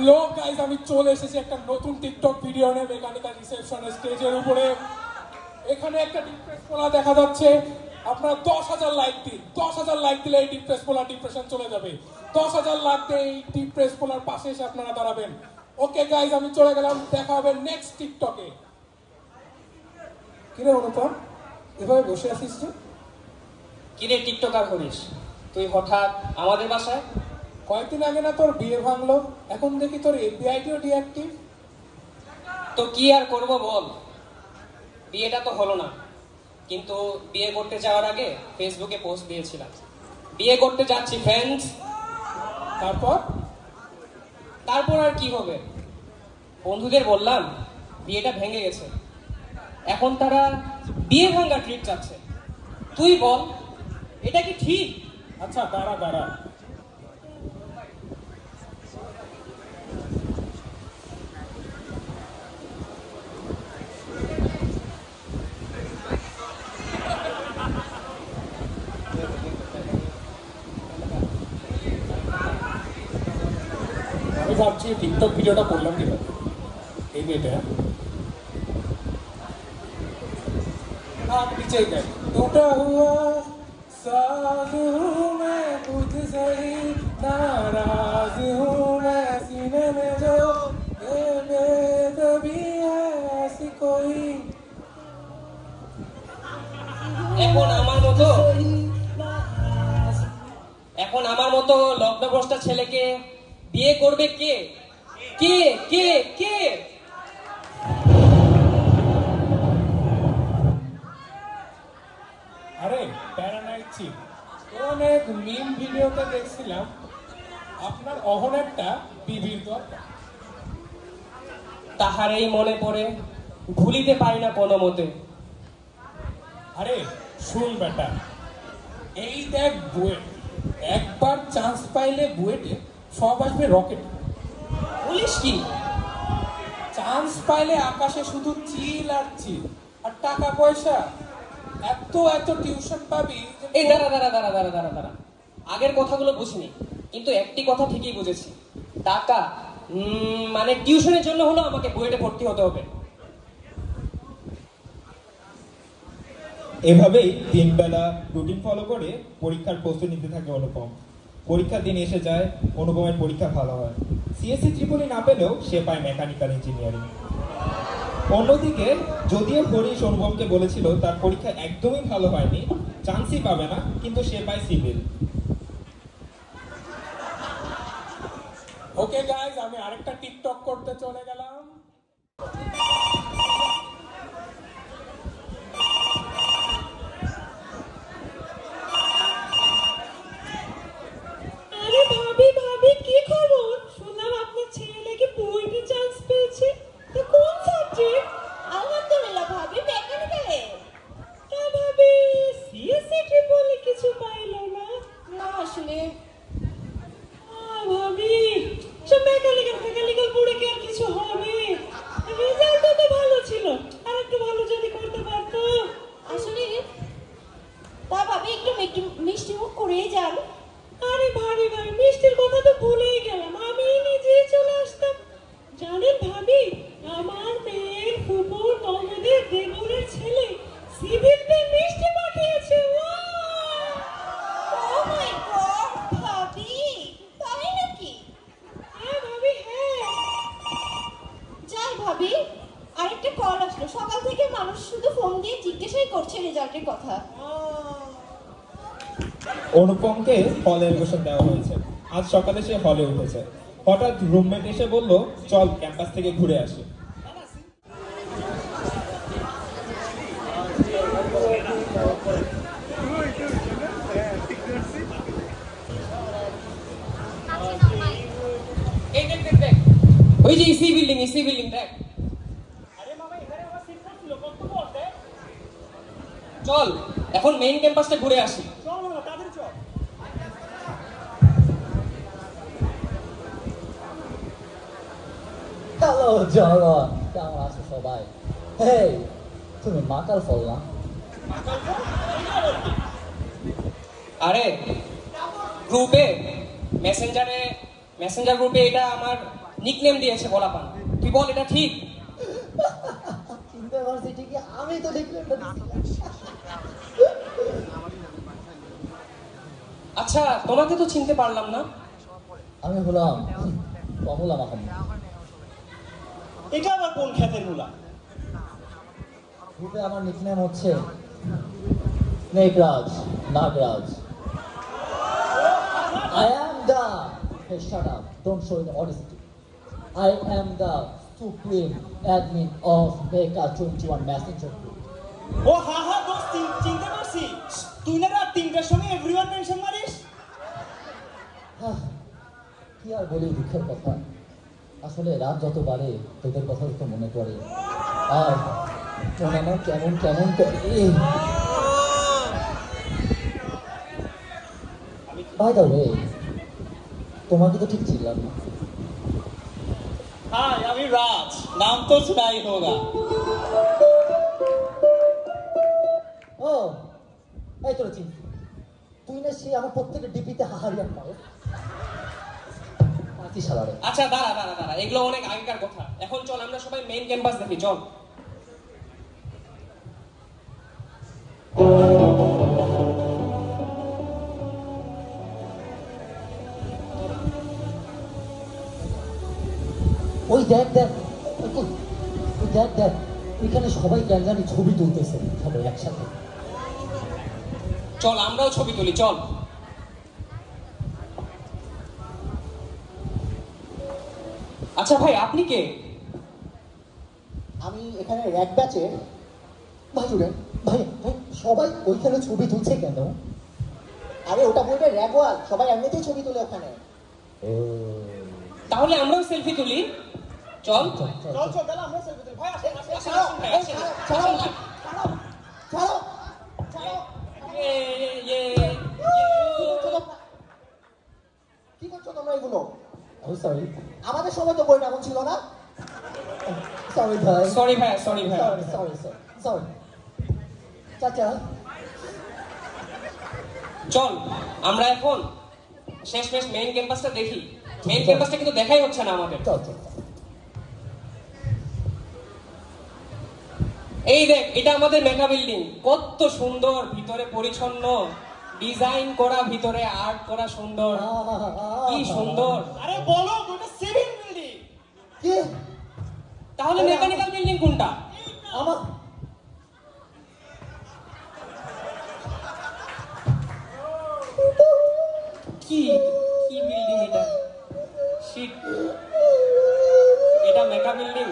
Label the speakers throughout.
Speaker 1: Hello guys, আমি চলে এসেছি একটা নতুন টিকটক ভিডিও নিয়ে মেকানিক্যাল রিসেপশনের স্টেজের উপরে। এখানে একটা ডিপ্রেস পোলা দেখা যাচ্ছে। আপনারা 10,000 লাইক দিন। 10,000 লাইক দিলে এই ডিপ্রেস পোলা ডিপ্রেশন চলে যাবে। 10,000 লাইক দিয়ে এই ডিপ্রেস পোলার পাশে এসে আপনারা দাঁড়াবেন। ওকে গাইস, আমি চলে গেলাম। দেখা হবে নেক্সট টিকটকে। কিরে অনুপম, এভাবে বসে আছিস যে?
Speaker 2: কিরে টিকটকার করিস তুই হঠাৎ আমাদের বাসায়?
Speaker 1: কয়েকদিন আগে না তোর বিয়ে ভাঙলো, এখন দেখি তোর এফবিআইটিও ডিঅ্যাক্টিভ।
Speaker 2: তো কি আর করব বল, বিয়েটা তো হলো না, কিন্তু বিয়ে করতে যাওয়ার আগে ফেসবুকে পোস্ট দিয়েছিলাম বিয়ে করতে যাচ্ছি ফ্রেন্ডস। তারপর আর কি হবে, বন্ধুদের বললাম বিয়েটা ভেঙে গেছে, এখন তারা বিয়ে ভাঙা ট্রিট চাচ্ছে। তুই বল এটা কি ঠিক?
Speaker 1: আচ্ছা দাঁড়া, আমি ভাবছি টিকটক ভিডিওটা করলাম কিনা এই মেয়েটা। आप पीछे गए टूटा हुआ साज हूँ मैं तुझसे ही नाराज हूँ मैं सीने में जो बेदबी है ऐसी कोई।
Speaker 2: এখন আমার মতো লগ্নভ্রষ্ট ছেলেকে বিয়ে করবে কে কে কে কে?
Speaker 1: আরে প্যারানাইট চিপ, অনেক মিম ভিডিওতে দেখছিলাম আপনার অহনেরটা বিবির দরকার।
Speaker 2: তাহারেই মনে পড়ে ভুলিতে পারি না কোনো মতে।
Speaker 1: আরে শুন বেটা, এই দেখ বুয়েট, একবার চান্স পাইলে বুয়েটে সব আসবে রকেট।
Speaker 2: বলিস কি?
Speaker 1: চান্স পাইলে আকাশে শুধু চিল আর চিল, আর টাকা পয়সা এত এত টিউশন পাবি।
Speaker 2: এই দাঁড়া, আগের কথাগুলো বুঝিনি, কিন্তু একটি কথা ঠিকই বুঝেছি, টাকা মানে টিউশনের জন্য হলো আমাকে বুয়েটে ভর্তি হতে হবে।
Speaker 3: এভাবেই 3 বেলা রুটিন ফলো করে পরীক্ষার প্রস্তুতি নিতে থাকে অনুপম। পরীক্ষার দিন এসে যায়, অনুপমের পরীক্ষা ভালো হয়। সিএসসি ত্রিপলি না পেলেও সে পায় মেকানিক্যাল ইঞ্জিনিয়ারিং। অন্যদিকে যদিও হরিশ অনুপমকে বলেছিল তার পরীক্ষা একদমই ভালো হয়নি, চান্সই পাবে না, কিন্তু সে পায় সিভিল।
Speaker 1: ওকে গাইস, আমি আরেকটা টিকটক করতে চলে গেলাম।
Speaker 4: আরে ভাবি কি খবর? শুনলাম আপনার ছেলে নাকি বুয়েটে চান্স পেয়েছে। তো কোন সাবজেক্ট?
Speaker 5: আলহামদুলিল্লাহ ভাবি, মেকানিক্যালে।
Speaker 4: তা ভাবি সিএসসি ট্রিপলি কিছু পাইলো না?
Speaker 5: না আসলে
Speaker 4: ভাবি সব মেকানিক্যাল পড়ে কি আর কিছু হবে? রেজাল্ট তো ভালো ছিল, আর একটু ভালো যদি করতে পারতো।
Speaker 5: আসলে তা ভাবি একটু মিষ্টি মুখ করেই যান।
Speaker 4: আরে ভাবি মিষ্টির কথা তো ভুলেই গেলাম, আমি নিজেই চলে আসতাম। জানেন ভাবি, আমার মেয়ের ফুপুর ননদের দেবরের ছেলে সিভিলতে মিষ্টি পাঠিয়েছে।
Speaker 5: ও মাই গড ভাবি, তাই নাকি?
Speaker 4: হ্যাঁ ভাবি, হ্যাঁ।
Speaker 5: যাই ভাবি, আরেকটা কল আসলো। সকাল থেকে মানুষ শুধু ফোন দিয়ে জিজ্ঞাসাই করছে রেজাল্টের কথা।
Speaker 3: অনুপমকে হলে এডুকেশন দেওয়া হয়েছে। আজ সকালে সে হলে উঠেছে, হঠাৎ রুমমেট এসে বলল চল ক্যাম্পাস থেকে ঘুরে আসি।
Speaker 2: এই দেখ ওই যে ইসি বিল্ডিং দেখ। চল এখন মেইন ক্যাম্পাসটা ঘুরে আসি।
Speaker 6: হ্যালো জগন, কেমন আছো সবাই? হেই, তুমি মাকাল ফল না?
Speaker 2: আরে গ্রুপে মেসেঞ্জার গ্রুপে এটা আমার নিকনেম দিয়েছে গোলাপান। তুই বল এটা ঠিক?
Speaker 6: চিনতে পারছি ঠিকই, আমি তো নিকনেমটা দিছিলাম।
Speaker 2: আচ্ছা, তোমাকে তো চিনতে পারলাম না।
Speaker 6: আমি হলাম কমলা মাহমুদ।
Speaker 7: এটা আবার কোন খ্যাতের মুলা?
Speaker 6: গ্রুপে আমার নিকনেম হচ্ছে Meghraj, Nagraj. I am the... Hey, shut up. Don't show the audacity. I am the supreme admin of Meka 21 Messenger Group.
Speaker 7: ও হা হা দোস্ত, চিনতে পারছি। তুই না রাত 3টার সময় এভরিওয়ান মেনশন মারিস?
Speaker 6: কি আর বলি, দুঃখের কথা। আসলে রাত যত বাড়ে তোদের কথা তো মনে পড়ে, আর মন আমার কেমন কেমন করে। বাই দ্য ওয়ে, তোমাকে তো ঠিক ছিলাম না।
Speaker 7: হাই, আমি রাজ, নাম তো সুনাই হোগা।
Speaker 6: ও এই তোরা চিনছি, তুই না সে আমার প্রত্যেকের ডিপিতে হাহারিয়ান পাও। সালারে
Speaker 2: আচ্ছা দাঁড়া দাঁড়া দাঁড়া, এগুলো অনেক আগেকার কথা। এখন চল আমরা সবাই মেইন ক্যাম্পাস দেখি, চল।
Speaker 6: ওই দেখ দেখ, ওই দেখ দেখ, এখানে সবাই কেন জানি ছবি তুলতেছে সবাই একসাথে।
Speaker 2: চল আমরাও ছবি তুলি, চল। আচ্ছা ভাই, আপনি কে?
Speaker 6: আমি এখানে র্যাক ব্যাচের ভাই। ভাই ভাই, সবাই ওইখানে ছবি তুলছে কেন?
Speaker 8: আরে ওটা বলবে র্যাক ওয়াল, সবাই এমনিতেই ছবি তোলে ওখানে।
Speaker 2: তাহলে আমরাও সেলফি তুলি, চল।
Speaker 7: চল চল, তাহলে আমরা সেলফি তুলি। ভাই আসেন আসেন।
Speaker 2: ছাড়ো, ভাই, আসেন,
Speaker 8: ছাড়ো,
Speaker 2: আসেন।
Speaker 8: ছাড়ো, ছাড়ো। কি করছো তোমরা এগুলো?
Speaker 6: সরি,
Speaker 8: আমাদের সময় তো বইটা এমন ছিল না।
Speaker 6: সরি ভাই,
Speaker 2: সরি ভাই, সরি ভাই।
Speaker 6: সরি সরি সরি চাচা।
Speaker 2: চল আমরা এখন শেষ মেইন ক্যাম্পাসটা দেখি। মেইন ক্যাম্পাসটা কিন্তু দেখাই হচ্ছে না আমাদের।
Speaker 6: চল চল।
Speaker 2: এই দেখ, এটা আমাদের মেকা বিল্ডিং। কত সুন্দর, ভিতরে পরিচ্ছন্ন, ডিজাইন করা, ভিতরে আর্ট করা সুন্দর, কি সুন্দর।
Speaker 7: আরে বলো, ওটা সিভিল বিল্ডিং।
Speaker 6: কি?
Speaker 2: তাহলে মেকানিক্যাল বিল্ডিং কোনটা?
Speaker 6: আমার
Speaker 2: কি কি বিল্ডিং এটা? শিট, এটা মেকা বিল্ডিং।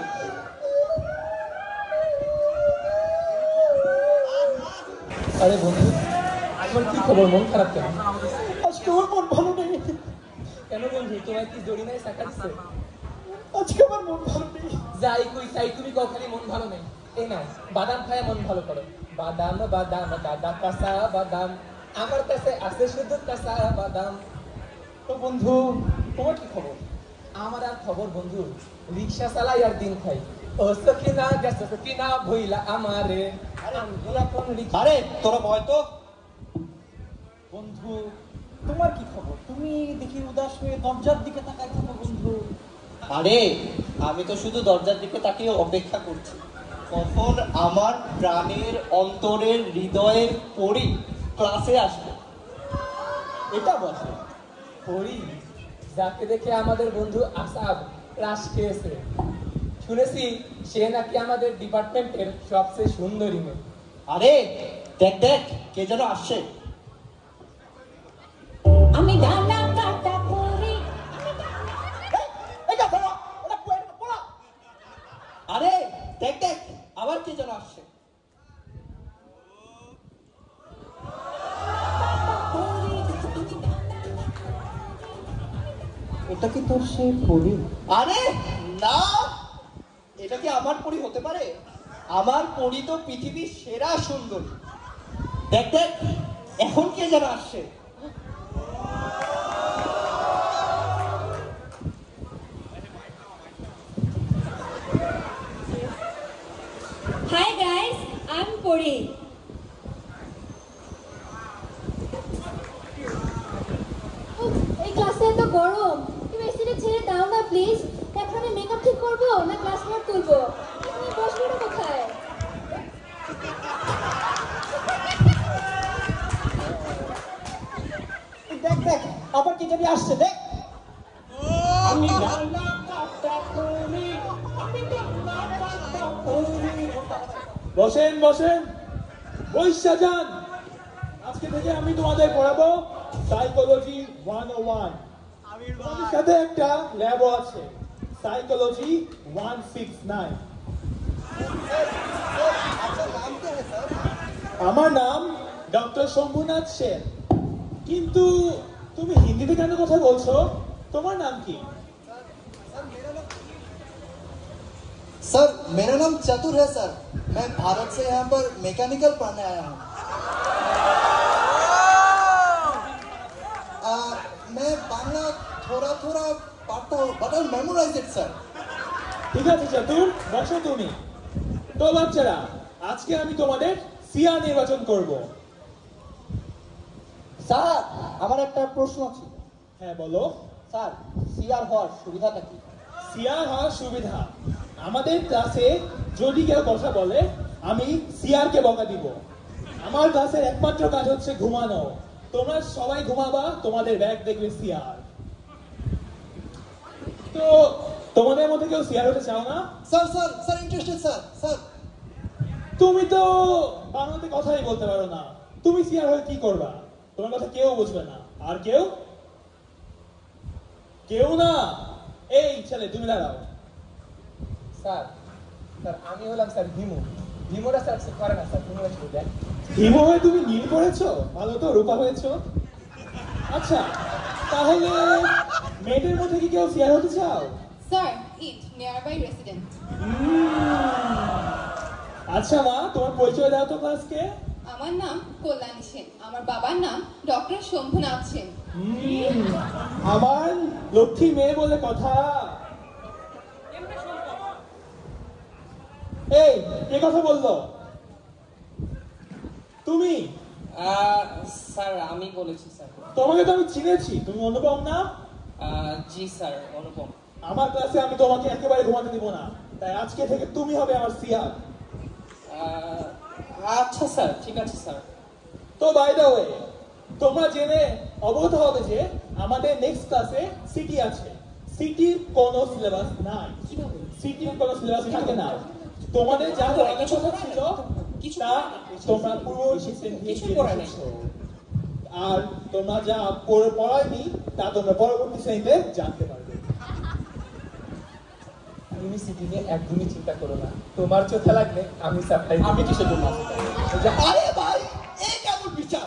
Speaker 6: আরে বন্ধু, এখন কি খবর? মন খারাপ কেন?
Speaker 8: আজকে আমার মন ভালো নেই।
Speaker 6: কেন বন্ধু, তোমার কি জড়ি নাই সাকা দিচ্ছে?
Speaker 8: আজকে আমার মন ভালো নেই।
Speaker 6: যাই কই তাই তুমি কখনই মন ভালো নেই। এই নাও বাদাম খায় মন ভালো করো। বাদাম বাদাম দাদা কাঁচা বাদাম, আমার কাছে আছে শুধু কাঁচা বাদাম।
Speaker 8: তো বন্ধু, তোমার কি খবর?
Speaker 6: আমার আর খবর বন্ধু, রিক্সা চালাই আর দিন খাই। ও সখিনা গেছ সখিনা ভইলা আমারে।
Speaker 7: আরে তোরা ভয় তো।
Speaker 8: বন্ধু, তোমার কি খবর? তুমি দেখি উদাস হয়ে দরজার দিকে তাকাই থাকো বন্ধু।
Speaker 7: আরে আমি তো শুধু দরজার দিকে তাকিয়ে অপেক্ষা করছি, কখন আমার প্রাণের অন্তরের হৃদয়ের পরি ক্লাসে আসবে।
Speaker 8: এটা বসে
Speaker 6: পড়ি, যাকে দেখে আমাদের বন্ধু আসাদ ক্লাস খেয়েছে। শুনেছি সে নাকি আমাদের ডিপার্টমেন্টের সবচেয়ে সুন্দরী মেয়ে।
Speaker 7: আরে দেখ দেখ, কে যেন আসছে।
Speaker 5: আমি ডানা কাটা করি।
Speaker 8: এটা পড়া, ওটা পড়া।
Speaker 7: আরে দেখ দেখ, আবার কে যেন আসছে।
Speaker 8: এটা কি তোর সেই পরি?
Speaker 7: আরে না, এটা কি আমার পরি হতে পারে? আমার পরি তো পৃথিবীর সেরা সুন্দরী। দেখ দেখ, এখন কে যেন আসছে।
Speaker 5: Hi guys, I'm Puri.
Speaker 9: এই ক্লাসে এত গরম, তুমি এসিটা ছেড়ে দাও না প্লিজ। দেখো
Speaker 5: না ক্লাস নোট তুলবো? তুমি বসবো না কোথায়?
Speaker 8: দেখ দেখ আবার কি জানি আসছে দেখ।
Speaker 9: বসেন বসেন, বৈশা যান। আজকে থেকে আমি তোমাদের পড়াবো সাইকোলজি 101। আমাদের সাথে একটা ল্যাবও আছে, সাইকোলজি 169। আমার নাম ডক্টর শম্ভুনাথ সেন। কিন্তু তুমি হিন্দিতে কেন কথা বলছো? তোমার নাম কি?
Speaker 10: सर मेरा नाम चतुर है सर। मैं भारत से यहाँ पर मैकेनिकल पढ़ने आया हूँ। मैं बांग्ला थोड़ा थोड़ा पढ़ता हूँ but I memorise it sir.
Speaker 9: ঠিক আছে চতুর, বসো তুমি। তো বাচ্চারা, আজকে আমি তোমাদের সিআর নির্বাচন করব।
Speaker 7: স্যার আমার একটা প্রশ্ন আছে।
Speaker 9: হ্যাঁ বলো।
Speaker 7: স্যার সিআর হওয়ার সুবিধাটা কি?
Speaker 9: সিআর হওয়ার সুবিধা, আমাদের ক্লাসে যদি কেউ কথা বলে আমি সিআর কে বকা দিব। আমার ক্লাসের একমাত্র কাজ হচ্ছে ঘুমানো। তোমরা সবাই ঘুমাবা, তোমাদের ব্যাগ দেখবে সিআর। তো তোমাদের মধ্যে কেউ সিআর হতে চাও না?
Speaker 10: Sir sir sir interested sir sir.
Speaker 9: তুমি তো বাংলাতে কথাই বলতে পারো না, তুমি সিআর হয়ে কি করবা? তোমার কথা কেউ বুঝবে না। আর কেউ? কেউ না। এই ছেলে তুমি দাঁড়াও।
Speaker 6: স্যার স্যার আমি হলাম স্যার ভীমু। ভীমুরা স্যার করে না স্যার, ভীমুরা শুধু দেন।
Speaker 9: হিমো হয়ে তুমি নীল করেছো, ভালো তো রূপা হয়েছো। আচ্ছা তাহলে মেয়েদের মধ্যে কি কেউ সিআর হতে চাও?
Speaker 11: Sir it nearby resident.
Speaker 9: আচ্ছা মা, তোমার পরিচয় দাও তো ক্লাসকে।
Speaker 11: আমার নাম কল্যাণী সেন, আমার বাবার নাম ডক্টর শম্ভুনাথ সেন।
Speaker 9: আমার লক্ষ্মী মেয়ে বলে কথা। এই কে কথা বললো? তুমি?
Speaker 2: স্যার আমি বলেছি স্যার।
Speaker 9: তোমাকে তো আমি চিনেছি, তুমি অনুপম না?
Speaker 2: জি স্যার অনুপম।
Speaker 9: আমার ক্লাসে আমি তোমাকে একেবারে ঘুমাতে দিব না, তাই আজকে থেকে তুমি হবে আমার সিআর।
Speaker 2: আচ্ছা স্যার, ঠিক আছে স্যার।
Speaker 9: তো বাই দ্য ওয়ে, তোমরা জেনে অবগত হবে যে আমাদের নেক্সট ক্লাসে সিটি আছে। সিটির কোনো সিলেবাস নাই। সিটির কোনো সিলেবাস থাকে না। তোমাদের যা পড়ানোর কথা ছিল তা তোমরা পুরো সিস্টেম দিয়ে শিখেছো। আর তোমরা যা পড়ায়নি তা তোমরা পরবর্তী শ্রেণীতে জানতে পারবে।
Speaker 6: তুমি সিটি নিয়ে একদমই চিন্তা করো না, তোমার চোখে লাগলে আমি সাপ্লাই।
Speaker 9: আমি কিসের জন্য আছি?
Speaker 7: আরে ভাই এই কেমন বিচার?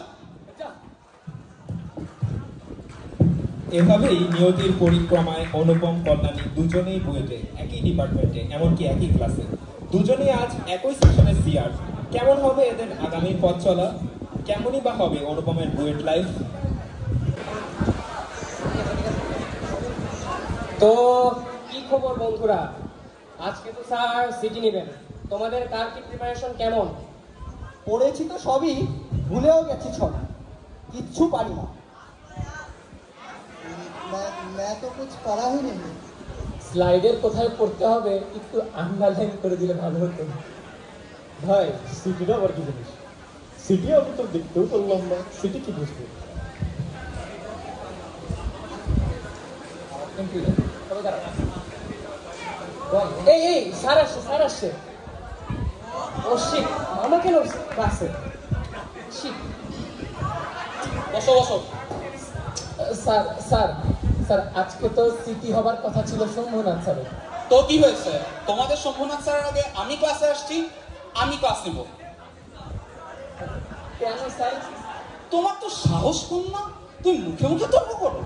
Speaker 3: এভাবেই নিয়তির পরিক্রমায় অনুপম কল্যাণী দুজনেই বুয়েটে, একই ডিপার্টমেন্টে, এমনকি একই ক্লাসে। দুজনেই আজ একই সেকশনে সিআর। কেমন হবে এদের আগামী পথ চলা? কেমনই বা হবে অনুপমের বুয়েট লাইফ?
Speaker 2: তো কি খবর বন্ধুরা? আজকে তো স্যার সিটি নেবেন, তোমাদের কার কি প্রিপারেশন কেমন?
Speaker 7: পড়েছি তো সবই, ভুলেও গেছি সব, কিচ্ছু পারি না।
Speaker 10: मैं तो कुछ पढ़ा ही नहीं।
Speaker 6: স্লাইডের কোথায় পড়তে হবে একটু আন্ডারলাইন করে দিলে ভালো হতো।
Speaker 9: ভাই সিটিটা আবার কি জিনিস? সিটি আমি তো দেখতেও পারলাম না, সিটি কি বুঝবো?
Speaker 2: এই এই স্যার আসছে, স্যার আসছে। ও শিট, মামা কেন ক্লাসে? শিট। বসো বসো।
Speaker 6: স্যার স্যার স্যার আজকে তো সিটি হবার কথা ছিল শম্ভুনাথ স্যারের।
Speaker 12: তো কি হয়েছে? তোমাদের শম্ভুনাথ স্যারের আগে আমি ক্লাসে আসছি, আমি ক্লাস নেব।
Speaker 6: কেন স্যার?
Speaker 12: তোমার তো সাহস কম না, তুমি মুখে মুখে তর্ক করো।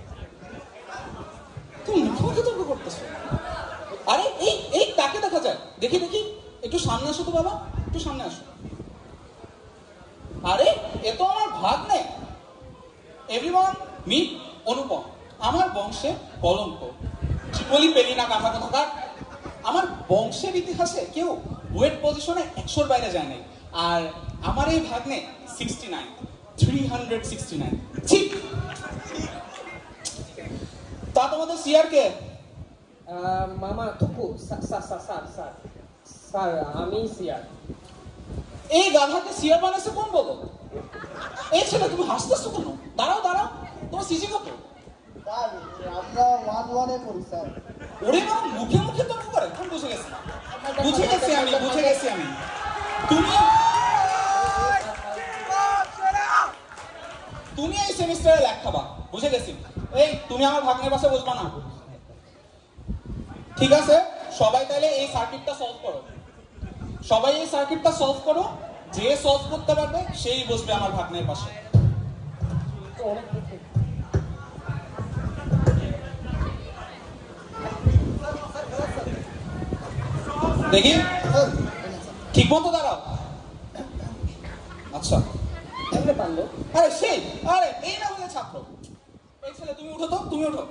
Speaker 12: তুমি মুখে মুখে তর্ক করতেছো। আরে এই এই তাকে দেখা যায়, দেখি দেখি, একটু সামনে আসো তো বাবা, একটু সামনে আসো। আরে এ তো আমার ভাগ্নে। এভরিওয়ান মিট অনুপম, আমার বংশে কলঙ্ক। ত্রিপলি পেলি না কামড়া থাকার। আমার বংশের ইতিহাসে কেউ ওয়েট পজিশনে 100-র বাইরে যায় নাই। আর আমার এই ভাগ্নে 69, 369। ঠিক তা তোমাদের সিআর কে?
Speaker 2: মামা থুকু স্যার আমি সিয়ার।
Speaker 12: এই গাধাকে সিয়ার বানাইছে কোন বলো? এই ছেলে তুমি হাসতেছো কেন? দাঁড়াও দাঁড়াও, তোমার সিজি কত?
Speaker 10: স্যার আমরা 1-1 পড়ি স্যার।
Speaker 12: ওরে না, মুখে মুখে তর্ক করে। আমি বুঝে গেছি আমি। তুমি এই সেমিস্টারে ল্যাক খাবা, বুঝে গেছি। এই তুমি আমার ভাগ্নের পাশে বসবা না, ঠিক আছে? সবাই তাহলে এই সার্কিটটা সলভ করো। যে সলভ করতে পারবে সেই বসবে আমার ভাগ্নের পাশে। দেখি ঠিক মতো দাঁড়াও। আচ্ছা আরে সেই এই না বলে ছাত্র। এই ছেলে তুমি উঠো তো, তুমি ওঠো।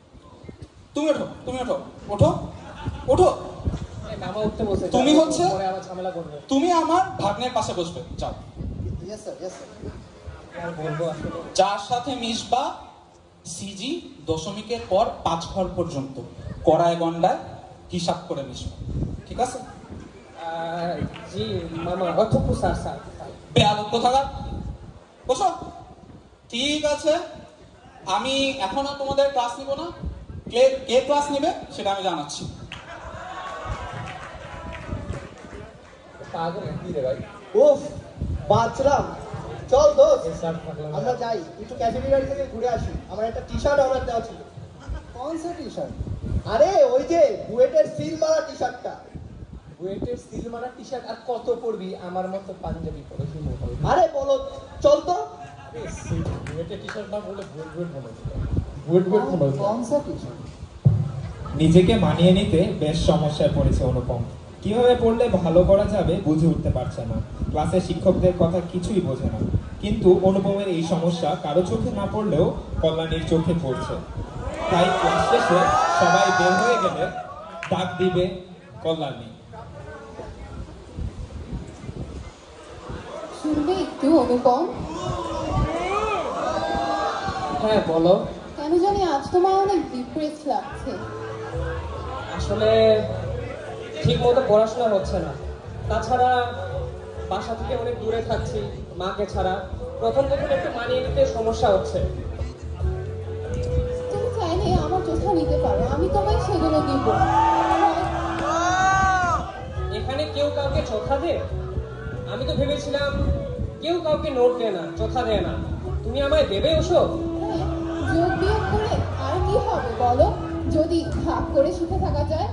Speaker 2: মামা উঠতে বসে,
Speaker 12: তুমি হচ্ছে
Speaker 2: পরে আবার ঝামেলা করবে।
Speaker 12: তুমি আমার ভাগ্নের পাশে বসবে, যাও।
Speaker 10: Yes sir.
Speaker 2: বলবো আসলে
Speaker 12: যার সাথে মিশবা সিজি দশমিকের পর 5 ঘর পর্যন্ত কড়ায় গন্ডায় হিসাব করে মিশবা, ঠিক আছে?
Speaker 2: জি মামা, অথপু স্যার।
Speaker 12: বেয়াদব কোথাকার, বসো। ঠিক আছে, আমি এখনো তোমাদের ক্লাস নিব না। কে ক্লাস নেবে সেটা আমি জানাচ্ছি।
Speaker 7: উফ বাঁচলাম। চল দোস্ত আমরা যাই, একটু ক্যাফেটেরিয়া থেকে ঘুরে আসি। আমার একটা টি শার্ট অর্ডার দেওয়া ছিল।
Speaker 10: কোন সা টি শার্ট?
Speaker 7: আরে ওই যে বুয়েটের সিল মারা টি শার্টটা।
Speaker 6: বুয়েটের সিল মারা টি শার্ট আর কত পরবি? আমার মতো পাঞ্জাবি পরে শুনো।
Speaker 7: আরে বলো, চল তো।
Speaker 6: বুয়েটের টি শার্ট না বলে বুয়েট মনে হচ্ছে।
Speaker 10: কোন সা টি শার্ট?
Speaker 3: নিজেকে মানিয়ে নিতে বেশ সমস্যায় পড়েছে অনুপম। কিভাবে পড়লে ভালো করা যাবে বুঝে উঠতে পারছে না। ক্লাসের শিক্ষকদের কথা কিছুই বোঝে না। কিন্তু অনুপমের এই সমস্যা কারো চোখে না পড়লেও কল্যাণীর চোখে পড়ছে। তাই ক্লাস শেষে সবাই বের হয়ে গেলে ডাক দিবে কল্যাণী।
Speaker 11: শুনবে একটু অনুপম?
Speaker 2: হ্যাঁ বলো।
Speaker 11: কেন জানি আজ তোমার অনেক ডিপ্রেস লাগছে।
Speaker 2: আসলে ঠিক মতো পড়াশোনা হচ্ছে না, তাছাড়া বাসা থেকে অনেক দূরে থাকছি মাকে ছাড়া। প্রথম একটু মানিয়ে নিতে সমস্যা হচ্ছে।
Speaker 11: তুমি চাইলে আমার চোখা নিতে পারো, আমি তোমায় সেগুলো দিব।
Speaker 2: এখানে কেউ কাউকে চোখা দেয়? আমি তো ভেবেছিলাম কেউ কাউকে নোট দেয় না, চোখা দেয় না। তুমি আমায় দেবে ওসব?
Speaker 11: যোগ বিয়োগ করে আর কি হবে বলো, যদি ভাগ করে সুখে থাকা যায়।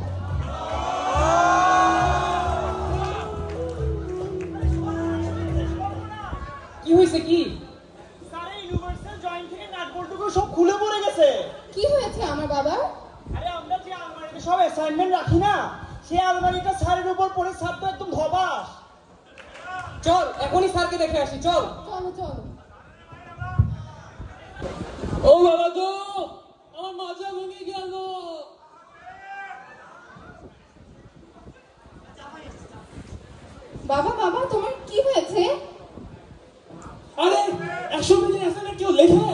Speaker 2: কি হয়েছে? কি
Speaker 8: স্যার ইউনিভার্সাল জয়েন্ট থেকে নাটবল্টুকু সব খুলে পড়ে গেছে।
Speaker 11: কি হয়েছে আমার বাবার?
Speaker 8: আরে আমরা যে আলমারিতে সব অ্যাসাইনমেন্ট রাখি না, সেই আলমারিটা স্যারের উপর পড়ে স্যার তো একদম ধবাস।
Speaker 2: চল এখনই স্যারকে দেখে আসি, চল।
Speaker 11: চলো।
Speaker 1: ও বাবা গো, আমার মাজা ভেঙে গেল।
Speaker 11: বাবা তোমার কি হয়েছে?
Speaker 1: আরে 100 মিলিয়ন অ্যাসাইনমেন্ট কেউ লেখে?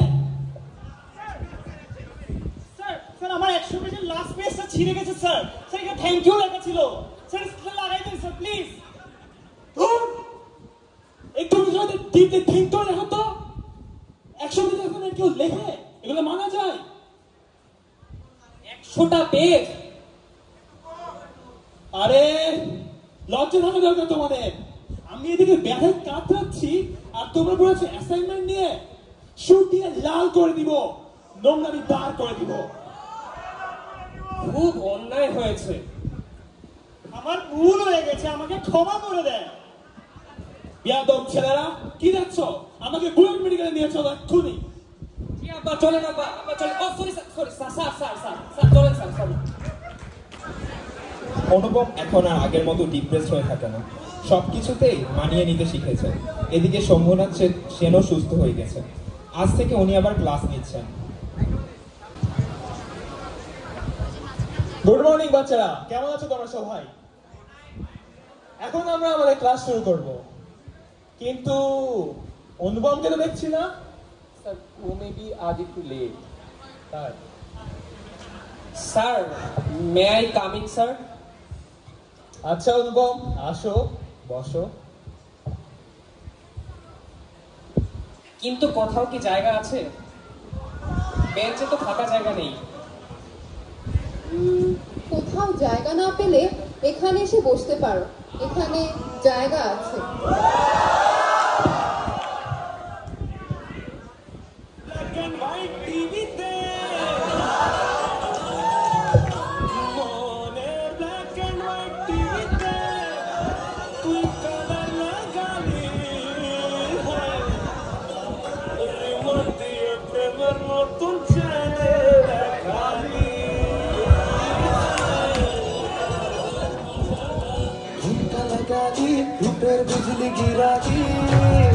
Speaker 8: স্যার আমার 100 পেজের লাস্ট পেজটা ছিঁড়ে গেছে স্যার। স্যার এটা থ্যাংক ইউ লেখা ছিল। স্যার স্যার লাগাই দেন স্যার প্লিজ।
Speaker 1: একটু বিষয়তে দিতে থিঙ্ক করে দেখো তো, 100 মিলিয়ন অ্যাসাইনমেন্ট কেউ লেখে? এগুলো মানা যায়?
Speaker 2: 100টা পেজ?
Speaker 1: আরে লজ্জা থাকা দরকার তোমাদের। আমি এদিকে ব্যথায় কাতরাচ্ছি আর তোমরা বলেছো অ্যাসাইনমেন্ট নিয়ে শুট দিয়ে লাল করে দিব, নোংরামি বার করে দিব।
Speaker 2: খুব অন্যায় হয়েছে।
Speaker 8: আমার ভুল হয়ে গেছে, আমাকে ক্ষমা করে দেন।
Speaker 1: বেয়াদব ছেলেরা, কি দেখছো? আমাকে বুলেট মেডিকেলে নিয়ে চলো এক্ষুনি।
Speaker 2: আব্বা চলেন, আব্বা চলেন। সরি স্যার চলেন স্যার, সরি।
Speaker 3: অনুপম এখন আর আগের মতো ডিপ্রেস হয়ে থাকে না, সবকিছুতেই মানিয়ে নিতে শিখেছে। এদিকে শম্ভুনাথ সেনও সুস্থ হয়ে গেছে। আজ থেকে উনি আবার ক্লাস নিচ্ছেন।
Speaker 9: গুড মর্নিং বাচ্চারা, কেমন আছো তোমরা সবাই? এখন আমরা আমাদের ক্লাস শুরু করব, কিন্তু অনুপমকে তো দেখছি না।
Speaker 6: স্যার ও মেবি আজ একটু late.
Speaker 2: Sir, may I come in sir?
Speaker 9: আচ্ছা অনুপম, আসো, বসো।
Speaker 2: কিন্তু কোথাও কি জায়গা আছে? বেঞ্চে তো ফাঁকা জায়গা নেই।
Speaker 11: কোথাও জায়গা না পেলে এখানে এসে বসতে পারো, এখানে জায়গা আছে।
Speaker 13: झुमका लगा दी, ऊपर बिजली गिरा दी।